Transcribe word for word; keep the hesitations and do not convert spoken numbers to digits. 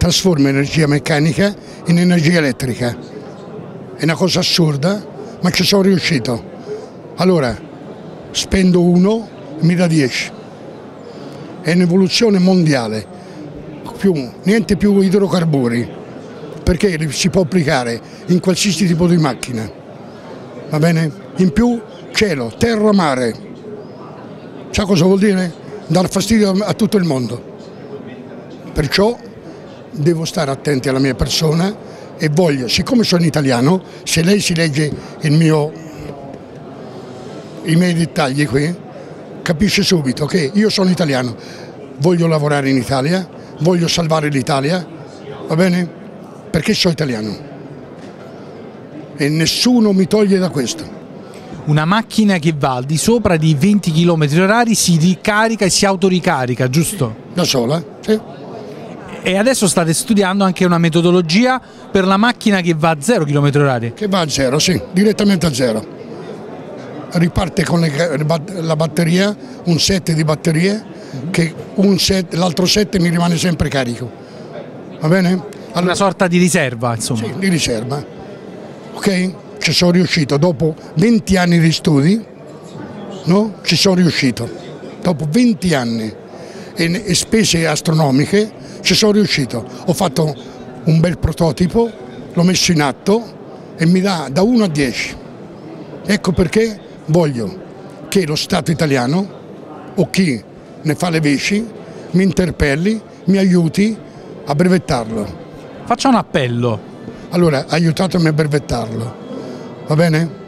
trasforma energia meccanica in energia elettrica. È una cosa assurda, ma ci sono riuscito. Allora, spendo uno, mi dà dieci. È un'evoluzione mondiale, più, niente più idrocarburi, perché si può applicare in qualsiasi tipo di macchina. Va bene? In più cielo, terra, mare. Sa cosa vuol dire? Dar fastidio a tutto il mondo. Perciò devo stare attenti alla mia persona e voglio, siccome sono italiano, se lei si legge il mio, i miei dettagli qui, capisce subito che io sono italiano, voglio lavorare in Italia, voglio salvare l'Italia, va bene? Perché sono italiano e nessuno mi toglie da questo. Una macchina che va al di sopra di venti chilometri orari si ricarica e si autoricarica, giusto? Da sola, sì. E adesso state studiando anche una metodologia per la macchina che va a zero chilometri orari? Che va a zero, sì, direttamente a zero. Riparte con le, la batteria, un set di batterie, che un set, l'altro set mi rimane sempre carico. Va bene? Allora, una sorta di riserva, insomma. Sì, di riserva. Ok? Ci sono riuscito, dopo venti anni di studi, no? Ci sono riuscito. Dopo venti anni e, e spese astronomiche, ci sono riuscito. Ho fatto un bel prototipo, l'ho messo in atto e mi dà da uno a dieci. Ecco perché voglio che lo Stato italiano o chi ne fa le veci mi interpelli, mi aiuti a brevettarlo. Faccia un appello. Allora, aiutatemi a brevettarlo, va bene?